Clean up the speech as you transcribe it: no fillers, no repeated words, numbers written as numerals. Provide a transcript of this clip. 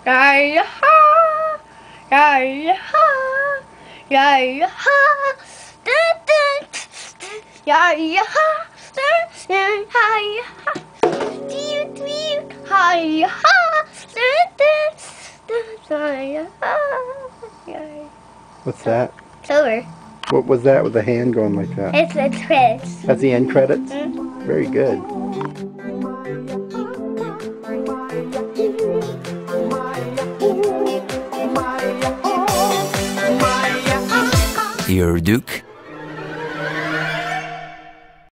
Hi-ya-ha, hi-ya-ha, hi-ya-ha, dun-dun, hi-ya-ha, dun-dun, hi-ya-ha, dee-dee, hi-ya-ha, dun-dun, dun-dun, hi-ya-ha. What's that? It's over. What was that with the hand going like that? It's credits. That's the end credits? Mm-hmm. Very good. Your Duke